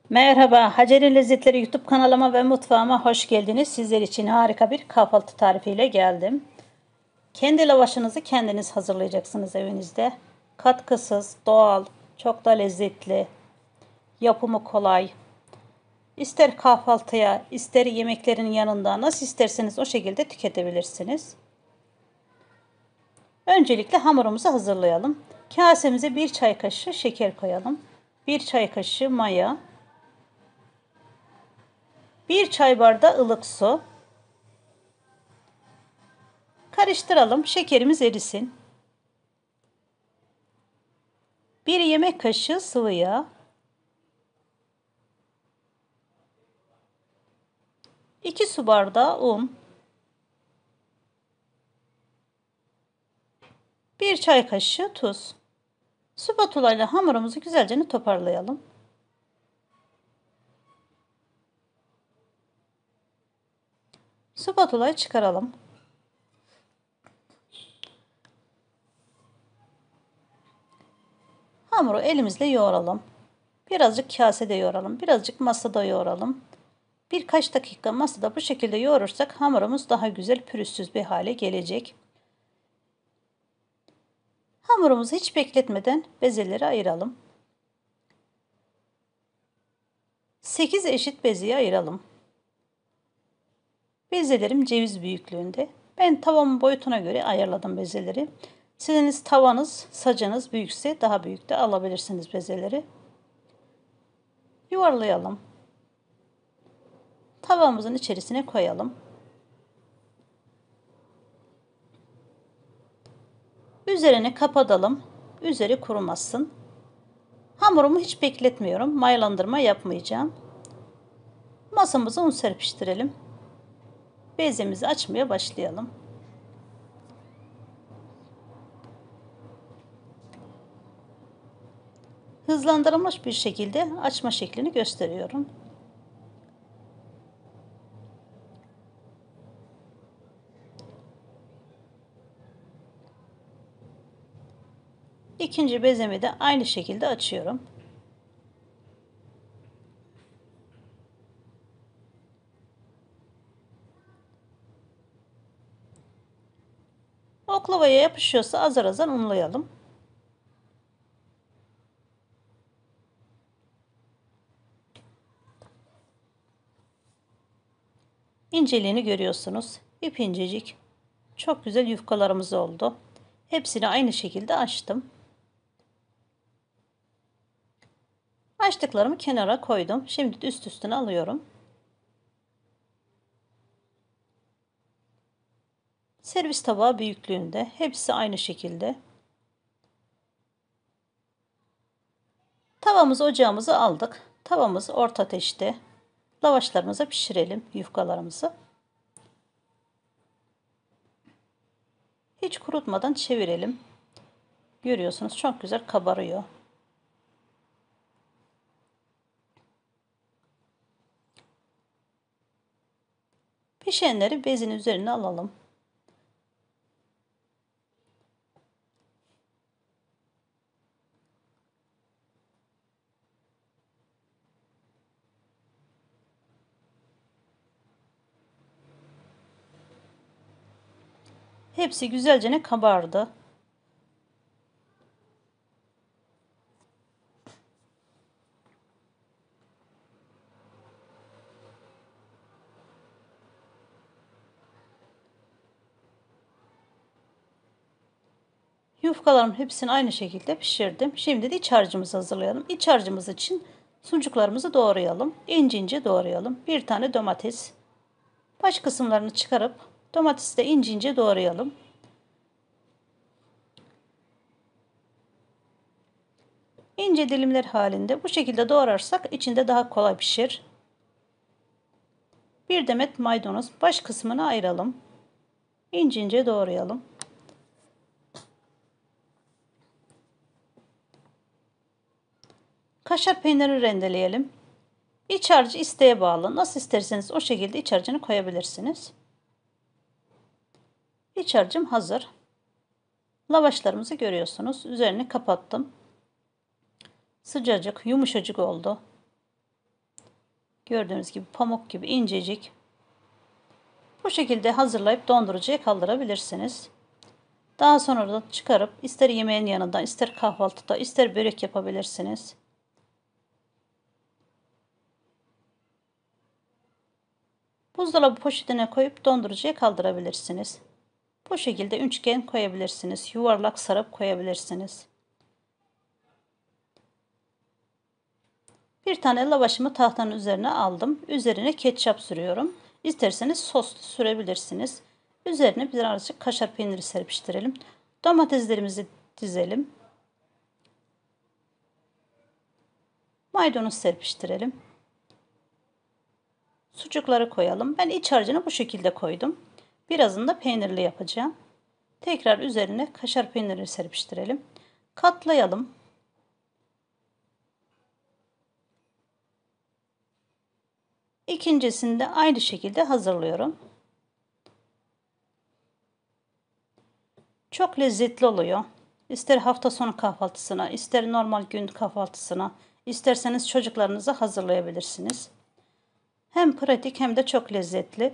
Merhaba, Hacer'in Lezzetleri YouTube kanalıma ve mutfağıma hoş geldiniz. Sizler için harika bir kahvaltı tarifiyle geldim. Kendi lavaşınızı kendiniz hazırlayacaksınız evinizde. Katkısız, doğal, çok da lezzetli, yapımı kolay. İster kahvaltıya, ister yemeklerin yanında nasıl isterseniz o şekilde tüketebilirsiniz. Öncelikle hamurumuzu hazırlayalım. Kasemize 1 çay kaşığı şeker koyalım. 1 çay kaşığı maya. 1 çay bardağı ılık su. Karıştıralım. Şekerimiz erisin. 1 yemek kaşığı sıvı yağ. 2 su bardağı un. 1 çay kaşığı tuz. Spatula ile hamurumuzu güzelce toparlayalım. Spatulayı çıkaralım. Hamuru elimizle yoğuralım. Birazcık kasede yoğuralım. Birazcık masada yoğuralım. Birkaç dakika masada bu şekilde yoğurursak hamurumuz daha güzel pürüzsüz bir hale gelecek. Hamurumuzu hiç bekletmeden bezeleri ayıralım. 8 eşit bezeye ayıralım. Bezelerim ceviz büyüklüğünde. Ben tavamın boyutuna göre ayarladım bezeleri. Sizin tavanız, sacınız büyükse daha büyük de alabilirsiniz bezeleri. Yuvarlayalım. Tavamızın içerisine koyalım. Üzerine kapatalım. Üzeri kurumasın. Hamurumu hiç bekletmiyorum. Mayalandırma yapmayacağım. Masamıza un serpiştirelim. Bezemizi açmaya başlayalım. Hızlandırılmış bir şekilde açma şeklini gösteriyorum. İkinci bezemi de aynı şekilde açıyorum. Oklavaya yapışıyorsa azar azar unlayalım. İnceliğini görüyorsunuz. İp incecik. Çok güzel yufkalarımız oldu. Hepsini aynı şekilde açtım. Açtıklarımı kenara koydum. Şimdi de üst üstüne alıyorum. Servis tabağı büyüklüğünde. Hepsi aynı şekilde. Tavamızı ocağımıza aldık. Tavamızı orta ateşte. Lavaşlarımızı pişirelim. Yufkalarımızı. Hiç kurutmadan çevirelim. Görüyorsunuz çok güzel kabarıyor. Pişenleri bezin üzerine alalım. Hepsi güzelce kabardı. Yufkalarımın hepsini aynı şekilde pişirdim. Şimdi de iç harcımızı hazırlayalım. İç harcımız için sucuklarımızı doğrayalım. İnce ince doğrayalım. Bir tane domates. Baş kısımlarını çıkarıp domatesi de ince ince doğrayalım. İnce dilimler halinde bu şekilde doğrarsak içinde daha kolay pişir. Bir demet maydanoz baş kısmını ayıralım. İnce ince doğrayalım. Kaşar peyniri rendeleyelim. İç harcı isteğe bağlı. Nasıl isterseniz o şekilde iç harcını koyabilirsiniz. İç harcım hazır. Lavaşlarımızı görüyorsunuz. Üzerini kapattım. Sıcacık, yumuşacık oldu. Gördüğünüz gibi pamuk gibi incecik. Bu şekilde hazırlayıp dondurucuya kaldırabilirsiniz. Daha sonra da çıkarıp ister yemeğin yanında, ister kahvaltıda, ister börek yapabilirsiniz. Buzdolabı poşetine koyup dondurucuya kaldırabilirsiniz. Bu şekilde üçgen koyabilirsiniz. Yuvarlak sarıp koyabilirsiniz. Bir tane lavaşımı tahtanın üzerine aldım. Üzerine ketçap sürüyorum. İsterseniz sos sürebilirsiniz. Üzerine birazcık kaşar peyniri serpiştirelim. Domateslerimizi dizelim. Maydanoz serpiştirelim. Sucukları koyalım. Ben iç harcını bu şekilde koydum. Birazını da peynirli yapacağım. Tekrar üzerine kaşar peyniri serpiştirelim. Katlayalım. İkincisini de aynı şekilde hazırlıyorum. Çok lezzetli oluyor. İster hafta sonu kahvaltısına, ister normal gün kahvaltısına, isterseniz çocuklarınıza hazırlayabilirsiniz. Hem pratik hem de çok lezzetli.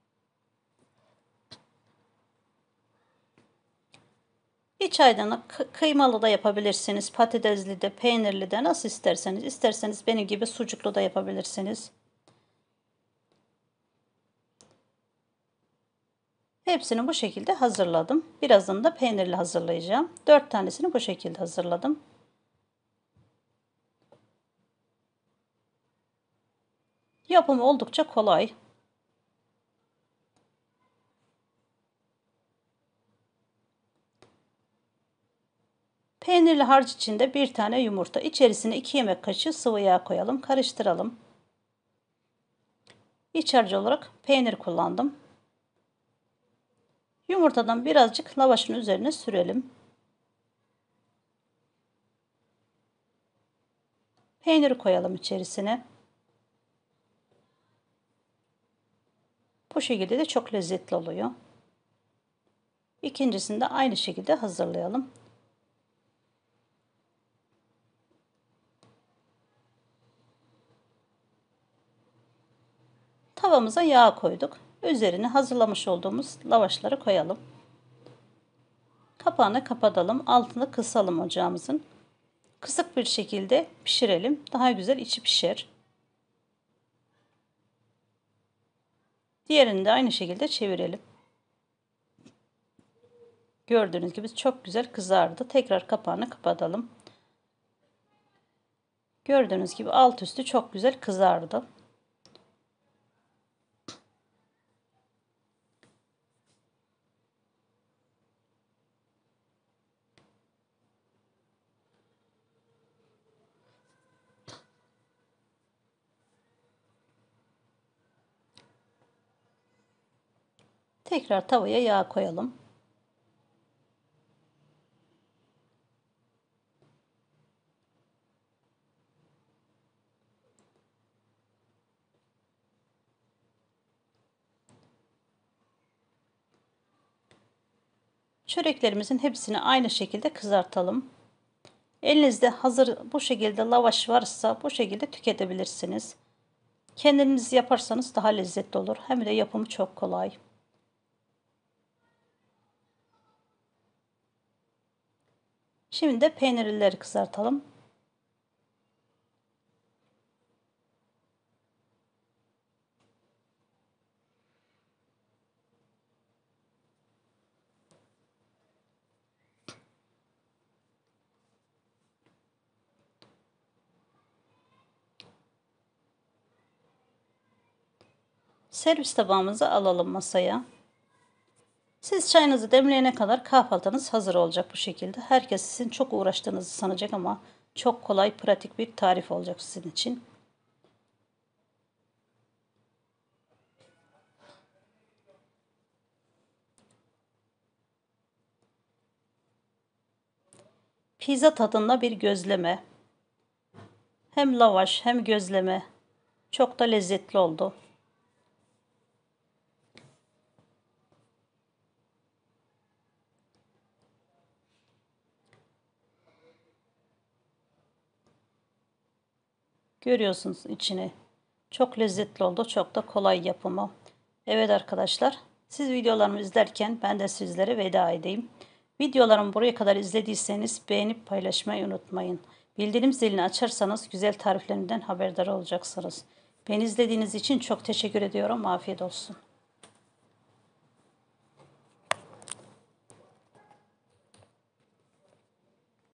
İç aydanı kıymalı da yapabilirsiniz. Patatesli de, peynirli de nasıl isterseniz. İsterseniz benim gibi sucuklu da yapabilirsiniz. Hepsini bu şekilde hazırladım. Birazını da peynirli hazırlayacağım. 4 tanesini bu şekilde hazırladım. Yapımı oldukça kolay. Peynirli harç içinde bir tane yumurta. İçerisine 2 yemek kaşığı sıvı yağ koyalım. Karıştıralım. İç harcı olarak peynir kullandım. Yumurtadan birazcık lavaşın üzerine sürelim. Peyniri koyalım içerisine. Bu şekilde de çok lezzetli oluyor. İkincisini de aynı şekilde hazırlayalım. Tavamıza yağ koyduk. Üzerine hazırlamış olduğumuz lavaşları koyalım. Kapağını kapatalım. Altını kısalım ocağımızın. Kısık bir şekilde pişirelim. Daha güzel içi pişer. Diğerini de aynı şekilde çevirelim. Gördüğünüz gibi çok güzel kızardı. Tekrar kapağını kapatalım. Gördüğünüz gibi alt üstü çok güzel kızardı. Tekrar tavaya yağ koyalım. Çöreklerimizin hepsini aynı şekilde kızartalım. Elinizde hazır bu şekilde lavaş varsa bu şekilde tüketebilirsiniz. Kendiniz yaparsanız daha lezzetli olur. Hem de yapımı çok kolay. Şimdi de peynirlileri kızartalım. Servis tabağımızı alalım masaya. Siz çayınızı demleyene kadar kahvaltınız hazır olacak bu şekilde. Herkes sizin çok uğraştığınızı sanacak ama çok kolay, pratik bir tarif olacak sizin için. Pizza tadında bir gözleme. Hem lavaş hem gözleme. Çok da lezzetli oldu. Görüyorsunuz içini. Çok lezzetli oldu. Çok da kolay yapımı. Evet arkadaşlar, siz videolarımı izlerken ben de sizlere veda edeyim. Videolarımı buraya kadar izlediyseniz beğenip paylaşmayı unutmayın. Bildirim zilini açarsanız güzel tariflerimden haberdar olacaksınız. Beni izlediğiniz için çok teşekkür ediyorum. Afiyet olsun.